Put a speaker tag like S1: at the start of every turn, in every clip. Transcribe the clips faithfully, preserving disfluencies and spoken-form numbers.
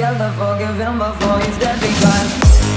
S1: together, forgive him before he's dead because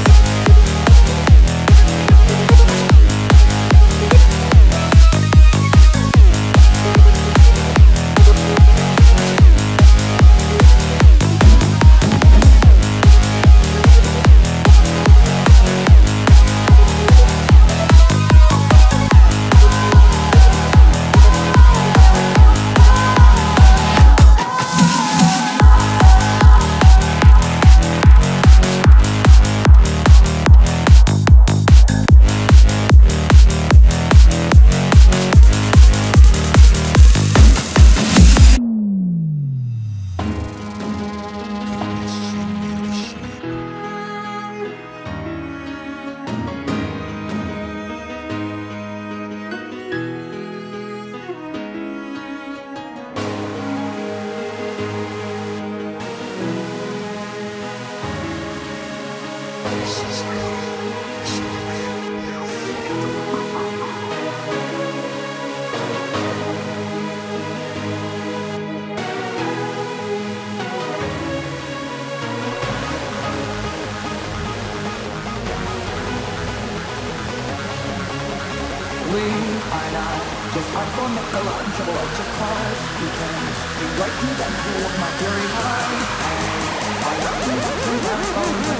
S1: we are not just hardcore Michelangelo ultra cars. We can be right to that pool of my fury high. And I love you, you have phone the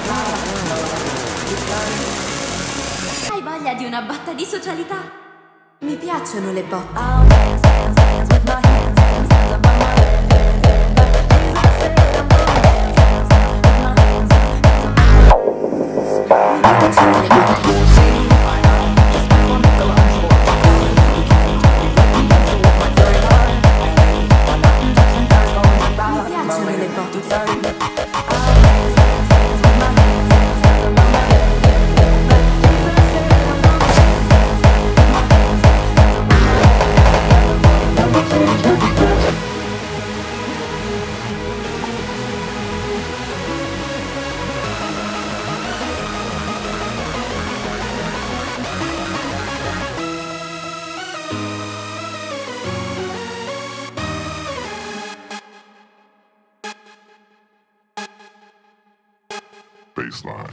S1: because
S2: Hai voglia di una botta di socialità? Mi piacciono le botte.
S1: I'll dance, dance, dance with my hands, hands, hands above my head, head, head. But please don't say that I'm gonna dance, dance, dance with my hands, hands, hands above my head.
S2: Mi piacciono le botte.
S3: Baseline.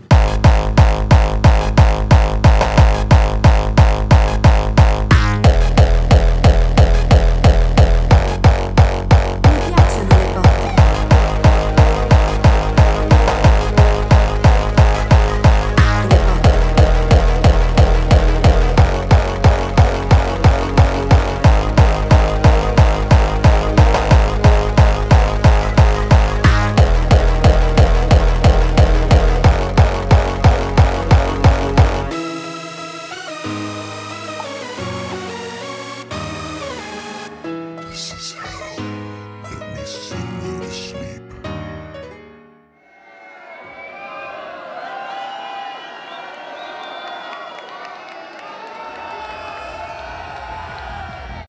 S4: This is